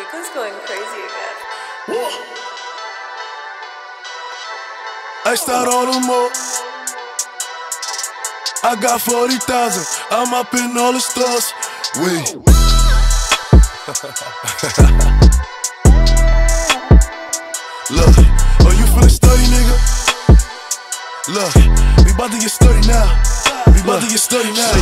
Rico's going crazy again. Whoa. I start Audemars. I got 40,000. I'm up in all the stores. Wait. Look, oh, you feelin' sturdy, nigga? Look, we bout to get sturdy now. We bout to get sturdy now.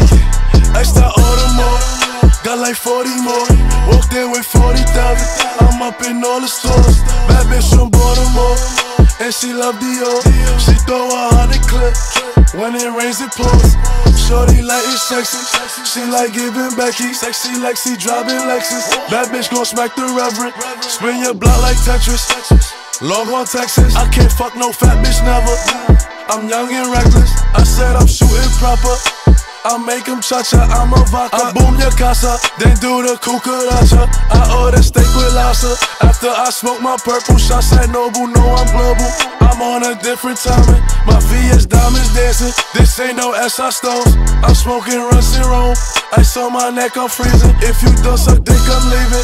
I start Audemars. Got like 40 more. Walked in with 40,000. I'm up in all the stores. Bad bitch from Baltimore, and she love Dior. She throw 100 clips. When it rains, it pours. Shawty like it's sexy. She like givin Becky. Sexy Lexi, drivin Lexus. Bad bitch gon' smack the Reverend. Spin your block like Tetris. Longhorn, Texas. I can't fuck no fat bitch, never. I'm young and reckless. I said I'm shooting proper. I make him cha-cha, I'm a vodka. I boom your casa, then do the cucaracha. I order steak with lobster. After I smoke my purple shots at Noble, know I'm global. I'm on a different timing. My VS diamonds dancing. This ain't no SI stones. I'm smoking runs in Rome. Ice on my neck, I'm freezing. If you don't suck dick, I'm leaving.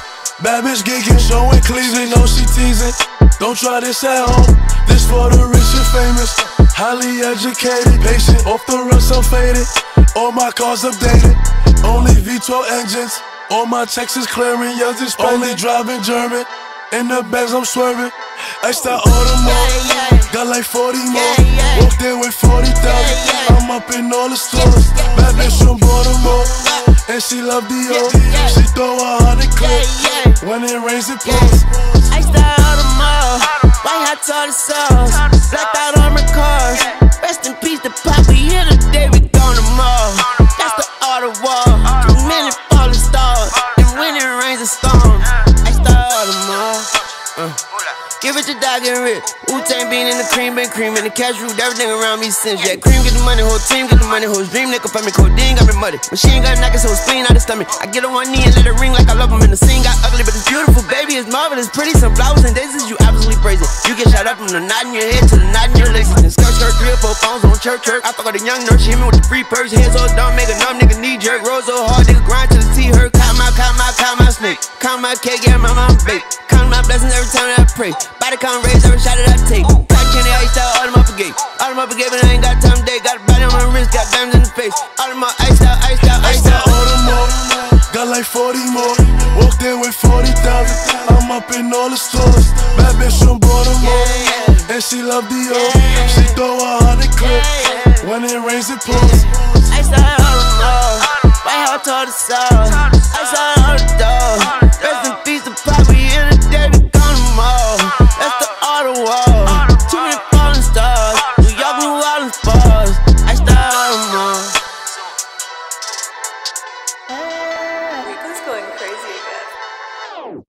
Bad bitch geeking, showing cleaving, know she teasing. Don't try this at home. This for the rich and famous. Highly educated, patient, off the rust, I'm faded. All my cars updated, only V12 engines. All my Texas clearing, yours is only driving German. In the Benz, I'm swerving. I start Audemars, got like 40 more. Walked in with 40,000. I'm up in all the stores. Bad bitch from Baltimore, and she love Dior. She throw 100 clips. When it rains, it pours. I start Audemars, white hot tartar sauce, blacked out armored cars. Rest in peace to Pop, we here today, we gone tomorrow. That's the art of war. Too many falling stars, and when it rains, it storms. I start Audemars. Give it your dog and rich. Wu-Tang bean in the cream, been cream in the cash root. Everything around me since. Yeah, cream get the money, whole team get the money, whole dream. Nigga for me, codeine got me muddy. Machine gun knock it so spleen out the stomach. I get on one knee and let it ring like I love him. And the scene got ugly, but it's beautiful, baby. It's marvelous, pretty. Some flowers and daisies, you absolutely crazy. You get shot up from the knot in your head to the knot in your legs. And skirt, 3 or 4 pounds on church. I fuck with a young nurse, she hit me with the free purse. Hands so dumb, make a numb nigga knee jerk. Roll so hard, nigga grind till the tea hurt. Count my snake. Count my cake, yeah, my mom bake. Count my blessings every time that I pray. Body count raise every shot that I take. Cotton candy, I style, Audemars forgave. Audemars forgave, but I ain't got time today. Got a body on my wrist, got diamonds in the face. Audemars, iced out. Audemars, got like 40 more. Walked in with 40,000. I'm up in all the stores. Bad bitch from Baltimore, and she love Dior. She throw 100 clips. When it rains, it pours. I start Audemars, white hot tartar sauce. I start on the door. Rest in peace to Pop, we here today, we gone tomorrow. That's the art of war. Too many falling stars. New York, New Orleans bars. I start Audemars. Rico's going crazy again.